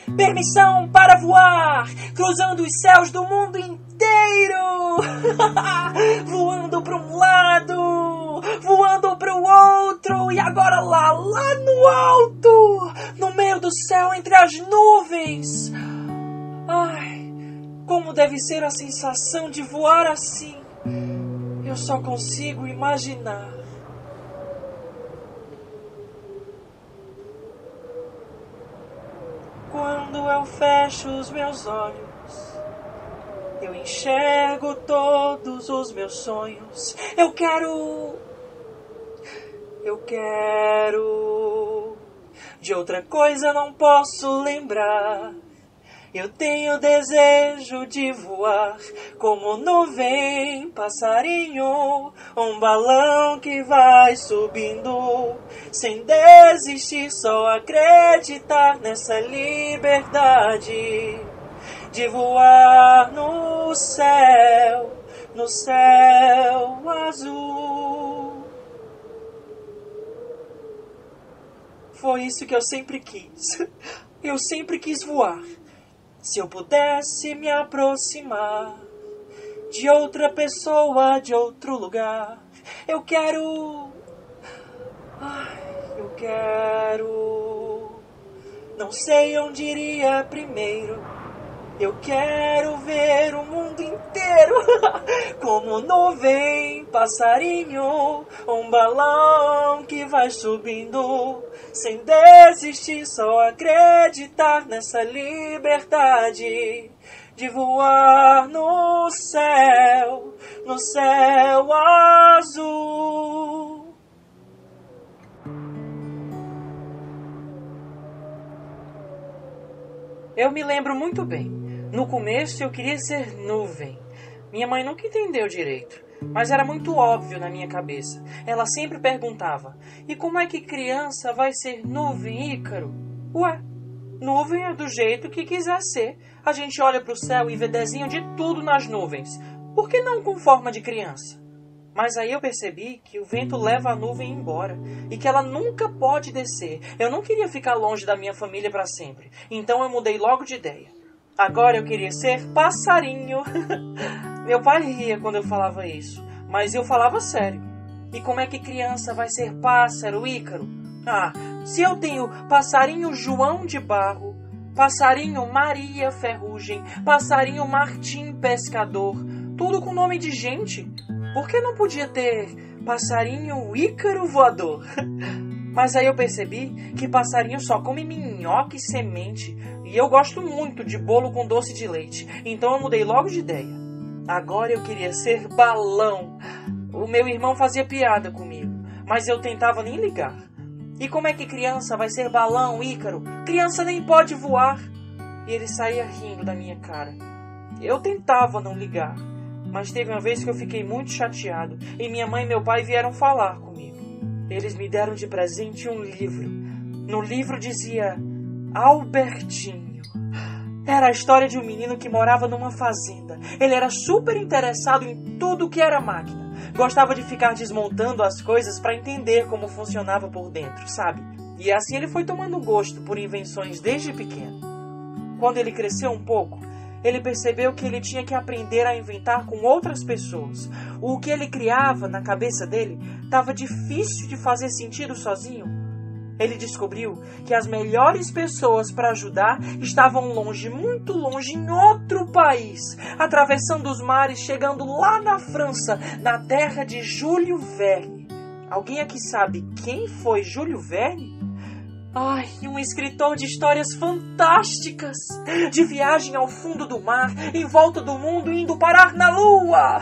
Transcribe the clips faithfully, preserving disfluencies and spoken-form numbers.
Permissão para voar, cruzando os céus do mundo inteiro. Voando para um lado, voando para o outro. E agora lá, lá no alto, no meio do céu, entre as nuvens. Ai, como deve ser a sensação de voar assim. Eu só consigo imaginar. Quando eu fecho os meus olhos, eu enxergo todos os meus sonhos. Eu quero, eu quero, de outra coisa não posso lembrar. Eu tenho desejo de voar como nuvem, passarinho, um balão que vai subindo, sem desistir, só acreditar nessa liberdade de voar no céu, no céu azul. Foi isso que eu sempre quis. Eu sempre quis voar. Se eu pudesse me aproximar de outra pessoa, de outro lugar, eu quero, ai, eu quero, não sei onde iria primeiro. Eu quero ver o mundo inteiro, como nuvem, passarinho, um balão que vai subindo, sem desistir, só acreditar nessa liberdade de voar no céu, no céu azul. Eu me lembro muito bem. No começo eu queria ser nuvem. Minha mãe nunca entendeu direito, mas era muito óbvio na minha cabeça. Ela sempre perguntava: e como é que criança vai ser nuvem, Ícaro? Ué, nuvem é do jeito que quiser ser. A gente olha para o céu e vê desenho de tudo nas nuvens. Por que não com forma de criança? Mas aí eu percebi que o vento leva a nuvem embora e que ela nunca pode descer. Eu não queria ficar longe da minha família para sempre, então eu mudei logo de ideia. Agora eu queria ser passarinho. Meu pai ria quando eu falava isso, mas eu falava sério. E como é que criança vai ser pássaro, Ícaro? Ah, se eu tenho passarinho João de Barro, passarinho Maria Ferrugem, passarinho Martim Pescador, tudo com nome de gente, por que não podia ter passarinho Ícaro Voador? Mas aí eu percebi que passarinho só come minhoca e semente, e eu gosto muito de bolo com doce de leite, então eu mudei logo de ideia. Agora eu queria ser balão. O meu irmão fazia piada comigo, mas eu tentava nem ligar. E como é que criança vai ser balão, Ícaro? Criança nem pode voar. E ele saía rindo da minha cara. Eu tentava não ligar, mas teve uma vez que eu fiquei muito chateado e minha mãe e meu pai vieram falar comigo. Eles me deram de presente um livro. No livro dizia Albertinho. Era a história de um menino que morava numa fazenda. Ele era super interessado em tudo que era máquina. Gostava de ficar desmontando as coisas para entender como funcionava por dentro, sabe? E assim ele foi tomando gosto por invenções desde pequeno. Quando ele cresceu um pouco, ele percebeu que ele tinha que aprender a inventar com outras pessoas. O que ele criava na cabeça dele estava difícil de fazer sentido sozinho. Ele descobriu que as melhores pessoas para ajudar estavam longe, muito longe, em outro país, atravessando os mares, chegando lá na França, na terra de Júlio Verne. Alguém aqui sabe quem foi Júlio Verne? Ai, um escritor de histórias fantásticas, de viagem ao fundo do mar, em volta do mundo, indo parar na lua.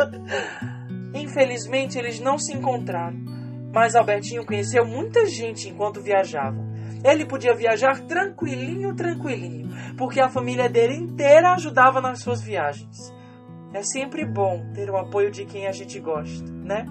Infelizmente, eles não se encontraram. Mas Albertinho conheceu muita gente enquanto viajava. Ele podia viajar tranquilinho, tranquilinho, porque a família dele inteira ajudava nas suas viagens. É sempre bom ter o apoio de quem a gente gosta, né?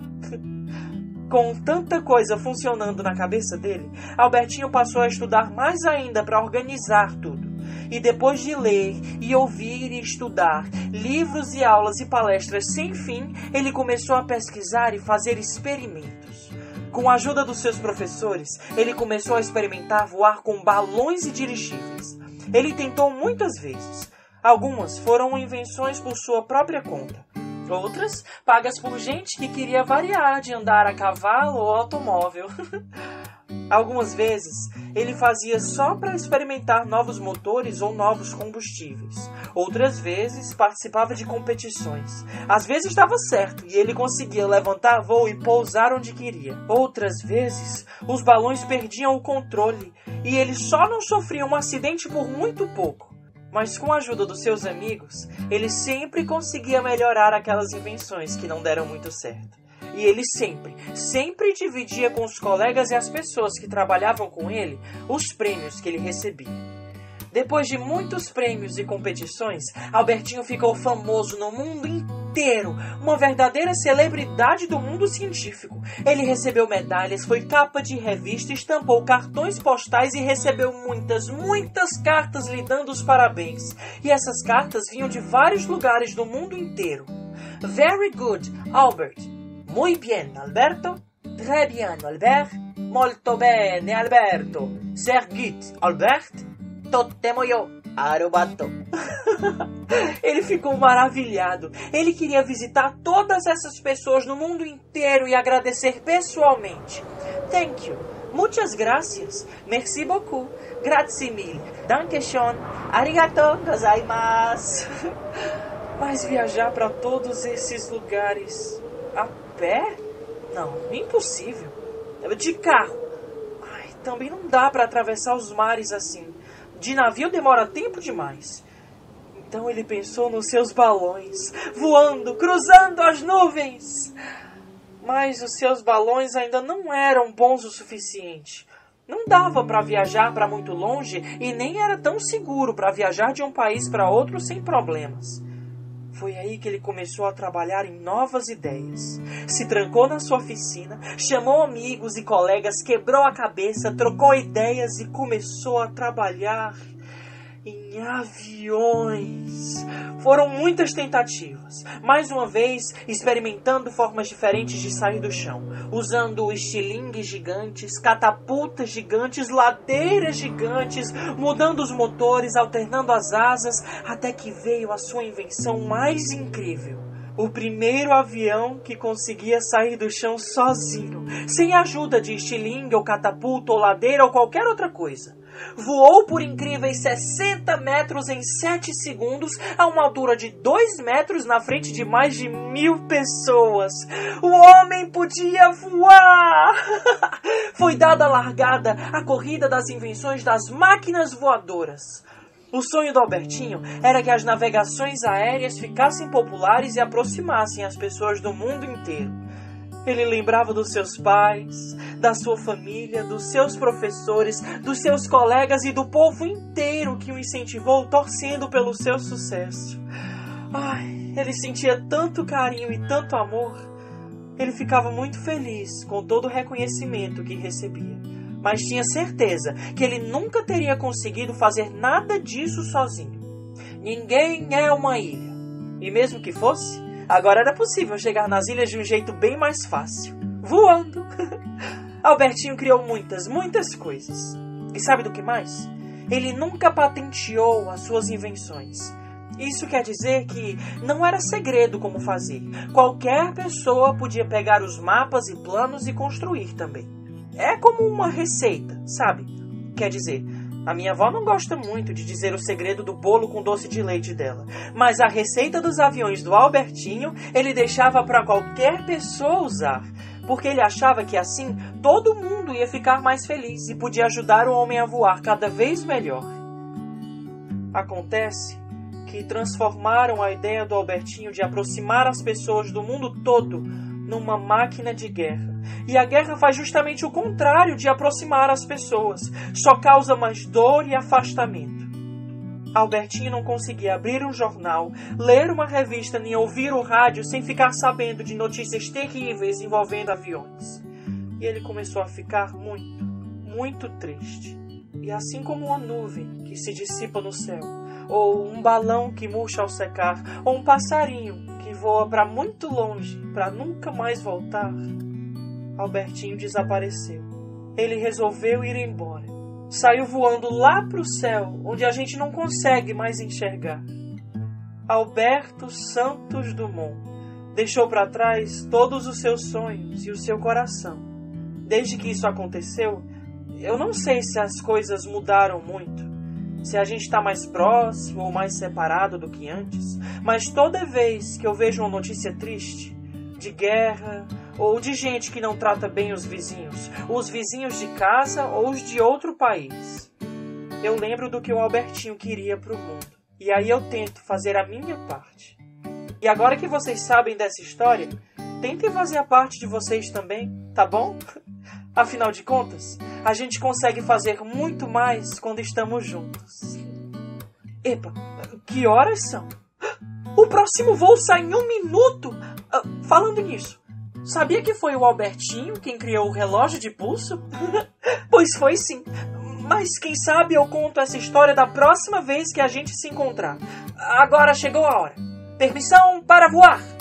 Com tanta coisa funcionando na cabeça dele, Albertinho passou a estudar mais ainda para organizar tudo. E depois de ler e ouvir e estudar livros e aulas e palestras sem fim, ele começou a pesquisar e fazer experimentos. Com a ajuda dos seus professores, ele começou a experimentar voar com balões e dirigíveis. Ele tentou muitas vezes. Algumas foram invenções por sua própria conta. Outras, pagas por gente que queria variar de andar a cavalo ou automóvel. Algumas vezes, ele fazia só para experimentar novos motores ou novos combustíveis. Outras vezes, participava de competições. Às vezes dava certo e ele conseguia levantar voo e pousar onde queria. Outras vezes, os balões perdiam o controle e ele só não sofria um acidente por muito pouco. Mas com a ajuda dos seus amigos, ele sempre conseguia melhorar aquelas invenções que não deram muito certo. E ele sempre, sempre dividia com os colegas e as pessoas que trabalhavam com ele os prêmios que ele recebia. Depois de muitos prêmios e competições, Albertinho ficou famoso no mundo inteiro, uma verdadeira celebridade do mundo científico. Ele recebeu medalhas, foi capa de revista, estampou cartões postais e recebeu muitas, muitas cartas lhe dando os parabéns. E essas cartas vinham de vários lugares do mundo inteiro. Very good, Albert. Muy bien, Alberto. Très bien, Albert. Molto bene, Alberto. Sehr gut, Albert. Totemo yo, arobato. Ele ficou maravilhado. Ele queria visitar todas essas pessoas no mundo inteiro e agradecer pessoalmente. Thank you. Muchas gracias. Merci beaucoup. Grazie mille. Danke schön. Arigato gozaimasu. Mas viajar para todos esses lugares a pé? Não, impossível. De carro. Ai, também não dá para atravessar os mares assim. De navio demora tempo demais. Então ele pensou nos seus balões, voando, cruzando as nuvens. Mas os seus balões ainda não eram bons o suficiente. Não dava para viajar para muito longe e nem era tão seguro para viajar de um país para outro sem problemas. Foi aí que ele começou a trabalhar em novas ideias. Se trancou na sua oficina, chamou amigos e colegas, quebrou a cabeça, trocou ideias e começou a trabalhar em aviões. Foram muitas tentativas, mais uma vez experimentando formas diferentes de sair do chão, usando estilingues gigantes, catapultas gigantes, ladeiras gigantes, mudando os motores, alternando as asas, até que veio a sua invenção mais incrível. O primeiro avião que conseguia sair do chão sozinho, sem ajuda de estilingue ou catapulta ou ladeira ou qualquer outra coisa. Voou por incríveis sessenta metros em sete segundos a uma altura de dois metros na frente de mais de mil pessoas. O homem podia voar! Foi dada a largada a corrida das invenções das máquinas voadoras. O sonho do Albertinho era que as navegações aéreas ficassem populares e aproximassem as pessoas do mundo inteiro. Ele lembrava dos seus pais, da sua família, dos seus professores, dos seus colegas e do povo inteiro que o incentivou, torcendo pelo seu sucesso. Ai, ele sentia tanto carinho e tanto amor. Ele ficava muito feliz com todo o reconhecimento que recebia, mas tinha certeza que ele nunca teria conseguido fazer nada disso sozinho. Ninguém é uma ilha. E mesmo que fosse, agora era possível chegar nas ilhas de um jeito bem mais fácil. Voando! Albertinho criou muitas, muitas coisas. E sabe do que mais? Ele nunca patenteou as suas invenções. Isso quer dizer que não era segredo como fazer. Qualquer pessoa podia pegar os mapas e planos e construir também. É como uma receita, sabe? Quer dizer, a minha avó não gosta muito de dizer o segredo do bolo com doce de leite dela. Mas a receita dos aviões do Albertinho, ele deixava para qualquer pessoa usar. Porque ele achava que assim, todo mundo ia ficar mais feliz e podia ajudar o homem a voar cada vez melhor. Acontece que transformaram a ideia do Albertinho de aproximar as pessoas do mundo todo numa máquina de guerra. E a guerra faz justamente o contrário de aproximar as pessoas. Só causa mais dor e afastamento. Albertinho não conseguia abrir um jornal, ler uma revista nem ouvir o rádio sem ficar sabendo de notícias terríveis envolvendo aviões. E ele começou a ficar muito, muito triste. E assim como uma nuvem que se dissipa no céu, ou um balão que murcha ao secar, ou um passarinho que voa para muito longe para nunca mais voltar, Albertinho desapareceu. Ele resolveu ir embora. saiu voando lá para o céu, onde a gente não consegue mais enxergar. Alberto Santos Dumont deixou para trás todos os seus sonhos e o seu coração. Desde que isso aconteceu, eu não sei se as coisas mudaram muito, se a gente está mais próximo ou mais separado do que antes, mas toda vez que eu vejo uma notícia triste, de guerra ou de gente que não trata bem os vizinhos, os vizinhos de casa ou os de outro país, eu lembro do que o Albertinho queria para o mundo. E aí eu tento fazer a minha parte. E agora que vocês sabem dessa história, tentem fazer a parte de vocês também, tá bom? Afinal de contas, a gente consegue fazer muito mais quando estamos juntos. Epa, que horas são? O próximo voo sai em um minuto! Uh, falando nisso, sabia que foi o Albertinho quem criou o relógio de pulso? Pois foi sim. Mas quem sabe eu conto essa história da próxima vez que a gente se encontrar. Agora chegou a hora. Permissão para voar!